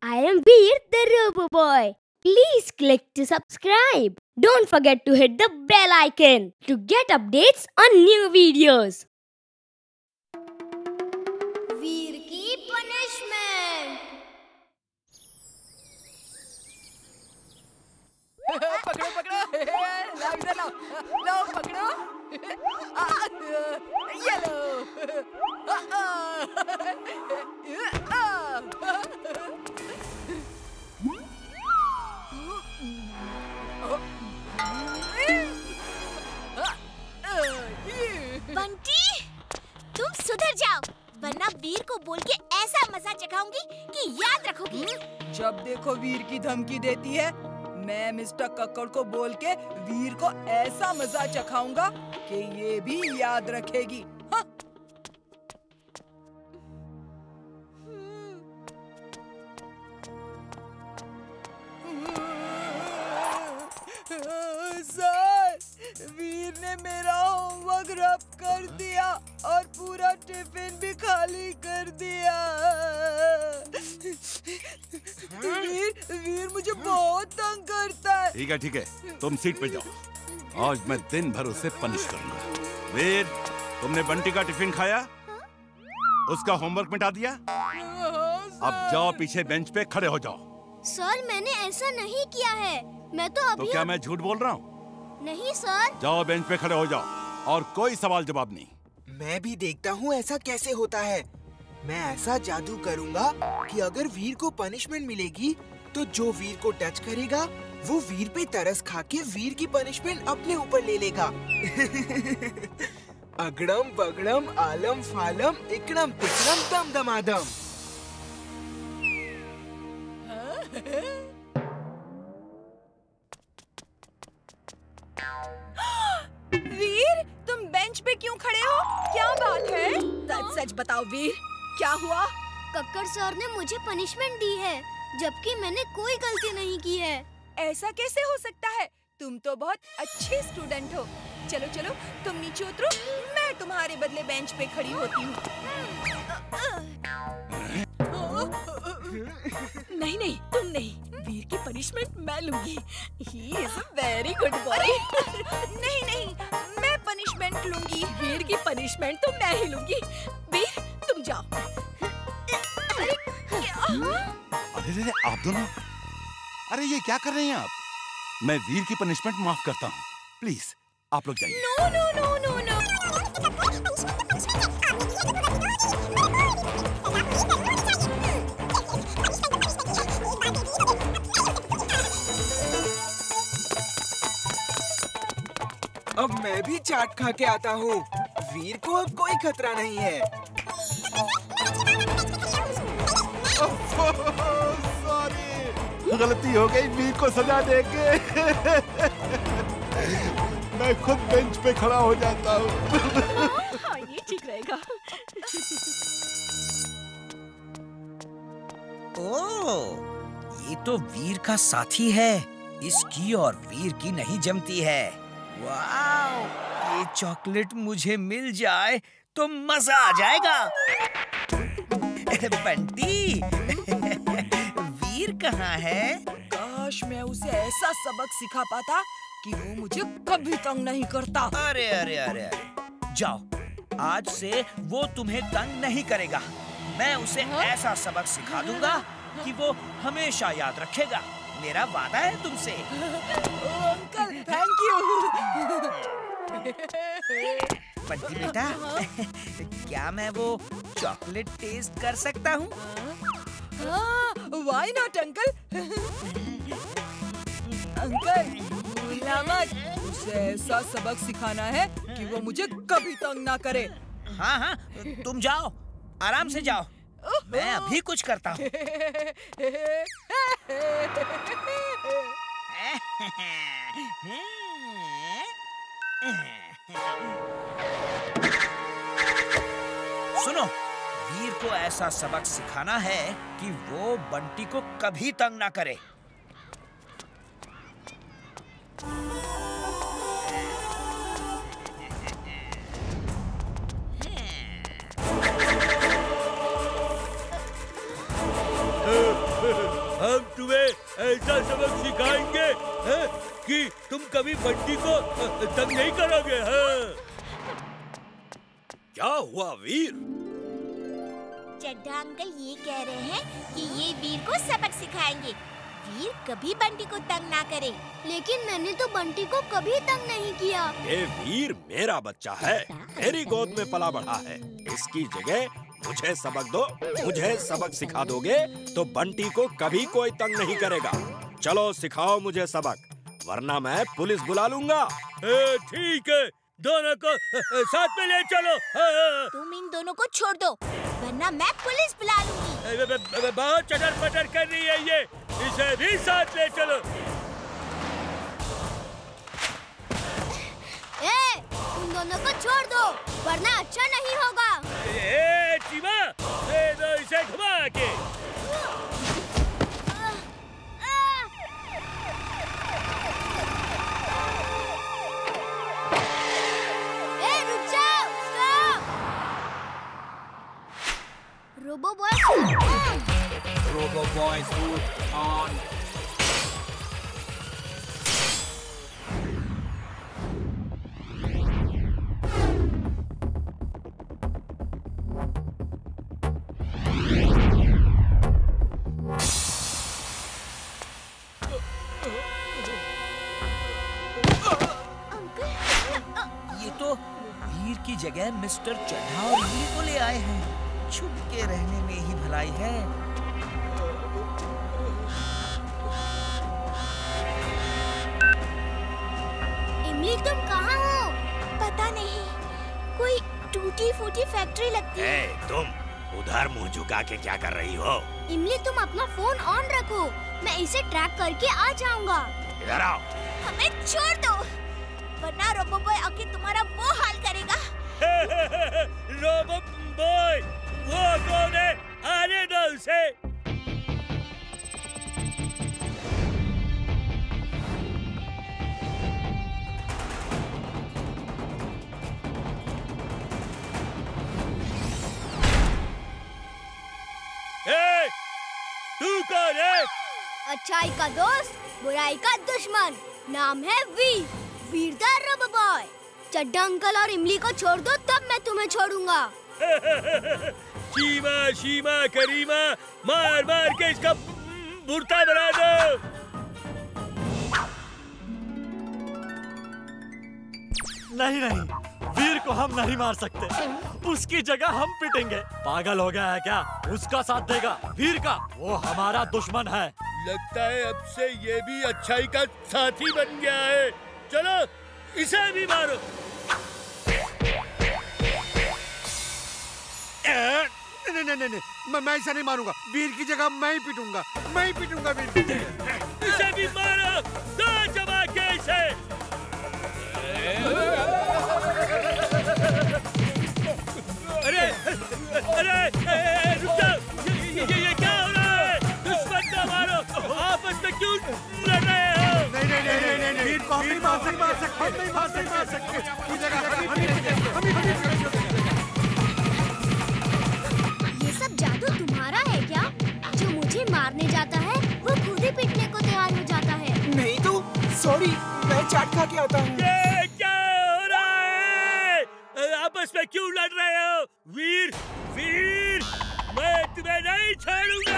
I am Veer, the Robo Boy. Please click to subscribe. Don't forget to hit the bell icon to get updates on new videos. वीर की punishment. पकड़ो पकड़ो, लाओ इधर लाओ, लाओ पकड़ो, ये लो, बंटी, तुम सुधर जाओ, वरना वीर को बोल के ऐसा मजा चखाऊंगी कि याद रखोगी। जब देखो वीर की धमकी देती है, मैं मिस्टर कक्कड़ को बोल के वीर को ऐसा मजा चखाऊंगा कि ये भी याद रखेगी। हाँ? सर, वीर ने मेरा होमवर्क रब कर दिया और पूरा टिफिन भी खाली कर दिया। वीर मुझे बहुत तंग करता है। ठीक है, तुम सीट पे जाओ। आज मैं दिन भर उसे पनिश करूंगा। वीर, तुमने बंटी का टिफिन खाया? उसका होमवर्क मिटा दिया? अब जाओ, पीछे बेंच पे खड़े हो जाओ। सर, मैंने ऐसा नहीं किया है। मैं तो अभी। तो क्या मैं झूठ बोल रहा हूँ? नहीं सर। जाओ, बेंच पे खड़े हो जाओ और कोई सवाल जवाब नहीं। मैं भी देखता हूँ ऐसा कैसे होता है। मैं ऐसा जादू करूँगा कि अगर वीर को पनिशमेंट मिलेगी तो जो वीर को टच करेगा वो वीर पे तरस खा के वीर की पनिशमेंट अपने ऊपर ले लेगा। अगड़म बगड़म आलम फालम इकड़म तिकड़म दम दमादम। वीर, तुम बेंच पे क्यों खड़े हो? क्या बात है? सच सच बताओ वीर, क्या हुआ? कक्कड़ सर ने मुझे पनिशमेंट दी है, जबकि मैंने कोई गलती नहीं की है। ऐसा कैसे हो सकता है? तुम तो बहुत अच्छे स्टूडेंट हो। चलो चलो, तुम नीचे उतरो, मैं तुम्हारे बदले बेंच पे खड़ी होती हूँ। नहीं नहीं, तुम नहीं, वीर की पनिशमेंट मैं लूंगी। He is a very good boy। नहीं नहीं, मैं पनिशमेंट लूंगी। वीर की पनिशमेंट तो मैं ही लूंगी। वीर, तुम जाओ। अरे अरे आप दोनों, अरे ये क्या कर रहे हैं आप? मैं वीर की पनिशमेंट माफ करता हूँ। प्लीज आप लोग जाइए। No no no no no. अब मैं भी चाट खा के आता हूँ। वीर को अब कोई खतरा नहीं है। सॉरी, गलती हो गई, वीर को सजा देके। मैं खुद बेंच पे खड़ा हो जाता हूँ। हाँ, ये ठीक रहेगा। ओह, ये तो वीर का साथी है। इसकी और वीर की नहीं जमती है। वाओ, ये चॉकलेट मुझे मिल जाए तो मजा आ जाएगा। बंटी, वीर कहाँ है? काश मैं उसे ऐसा सबक सिखा पाता कि वो मुझे कभी तंग नहीं करता। अरे अरे अरे अरे, जाओ, आज से वो तुम्हें तंग नहीं करेगा। मैं उसे ऐसा सबक सिखा दूंगा कि वो हमेशा याद रखेगा। मेरा वादा है तुमसे। Uncle, thank you. बंटी बेटा, क्या मैं वो चॉकलेट टेस्ट कर सकता हूँ? Why not uncle? अंकल, भूलना मत, उसे ऐसा सबक सिखाना है कि वो मुझे कभी तंग ना करे। हाँ हाँ, तुम जाओ, आराम से जाओ, मैं अभी कुछ करता हूँ। सुनो, वीर को ऐसा सबक सिखाना है कि वो बंटी को कभी तंग ना करे। तुम्हें ऐसा सबक सिखाएंगे कि तुम कभी बंटी को तंग नहीं करोगे। क्या हुआ वीर? चड्ढा अंकल ये कह रहे हैं कि ये वीर को सबक सिखाएंगे। वीर कभी बंटी को तंग ना करे। लेकिन मैंने तो बंटी को कभी तंग नहीं किया। ये वीर मेरा बच्चा है, मेरी गोद में पला बढ़ा है। इसकी जगह मुझे सबक दो। मुझे सबक सिखा दोगे तो बंटी को कभी कोई तंग नहीं करेगा। चलो सिखाओ मुझे सबक, वरना मैं पुलिस बुला लूंगा। ठीक है, दोनों को साथ में ले चलो। तुम इन दोनों को छोड़ दो, वरना मैं पुलिस बुला लूंगी। बहुत चटर पटर कर रही है ये, इसे भी साथ ले चलो। तुम दोनों को छोड़ दो, वरना अच्छा नहीं होगा। चीमा, दे दो इसे घुमा के। रुक जाओ, stop. Robo boy suit on. की जगह मिस्टर चड्ढा और इमली को ले आए हैं। छुप के रहने में ही भलाई है। इमली तुम कहाँ हो? पता नहीं, कोई टूटी फूटी फैक्ट्री लगती है। तुम उधर मुंह झुका के क्या कर रही हो? इमली तुम अपना फोन ऑन रखो, मैं इसे ट्रैक करके आ जाऊंगा। इधर आओ। हमें छोड़ दो, वरना रोबो बॉय आके तुम्हारा वो हाल करेगा। रोबो बॉय वो कौन है? आने दो उसे। तू कौन है? अच्छाई का दोस्त, बुराई का दुश्मन, नाम है वीर, वीरदार रोबो बॉय। चड्ढा अंकल और इमली को छोड़ दो, तब मैं तुम्हें छोड़ूंगा। शीमा शीमा करीमा, मार मार के इसका भुर्ता बना दो। नहीं नहीं, वीर को हम नहीं मार सकते, उसकी जगह हम पिटेंगे। पागल हो गया है क्या? उसका साथ देगा वीर का, वो हमारा दुश्मन है। लगता है अब से ये भी अच्छाई का साथी बन गया है। चलो इसे भी मारो। नहीं, मैं इसे नहीं मारूंगा। वीर की जगह मैं ही पीटूंगा, मैं ही पीटूंगा वीर की जगह। इसे भी मारो, दो जमा के इसे। अरे अरे रुक जाओ, ये क्या हो रहा है? दुश्मन को मारो, आपस में क्यों लड़ रहे हो? नहीं, वीर को हम नहीं मार सकते, हम नहीं मार सकते। की जगह हम ही जादू तुम्हारा है क्या? जो मुझे मारने जाता है वो खुद ही पीटने को तैयार हो जाता है। नहीं तो सॉरी, मैं चाट खा के आता हूँ। ये क्या हो रहा है? आपस में क्यों लड़ रहे हो? वीर वीर, मैं तुम्हें नहीं छोड़ूंगा।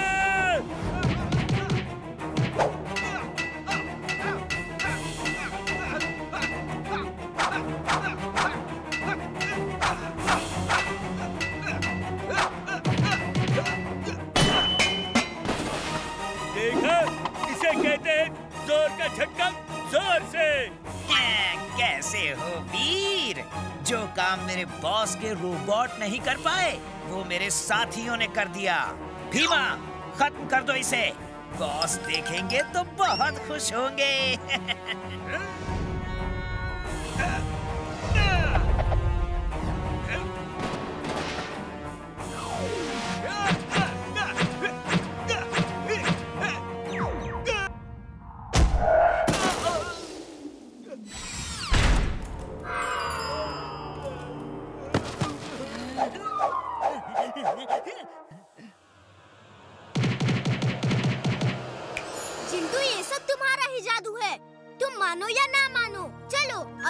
इसे कहते हैं जोर का झटका जोर से। कैसे हो वीर? जो काम मेरे बॉस के रोबोट नहीं कर पाए, वो मेरे साथियों ने कर दिया। भीमा, खत्म कर दो इसे। बॉस देखेंगे तो बहुत खुश होंगे।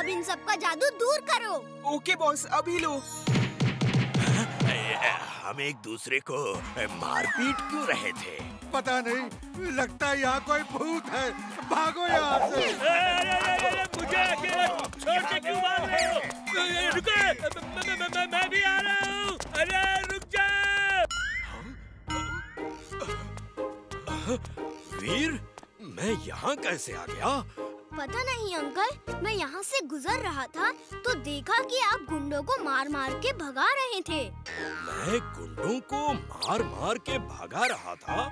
अब इन सब का जादू दूर करो। ओके बॉस, अभी लो। हम एक दूसरे को मारपीट क्यों रहे थे? पता नहीं, लगता है यहाँ कोई भूत है। भागो यहाँ से। मुझे अकेला छोड़ के क्यों भाग रहे हो? रुको, मैं भी आ रहा हूँ। अरे रुक जा। वीर, मैं यहाँ कैसे आ गया? पता नहीं अंकल, मैं यहाँ से गुजर रहा था तो देखा कि आप गुंडों को मार मार के भगा रहे थे। मैं गुंडों को मार मार के भगा रहा था?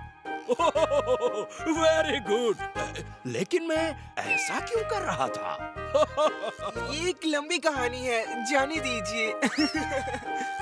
Very good. लेकिन मैं ऐसा क्यों कर रहा था? ये एक लंबी कहानी है, जाने दीजिए।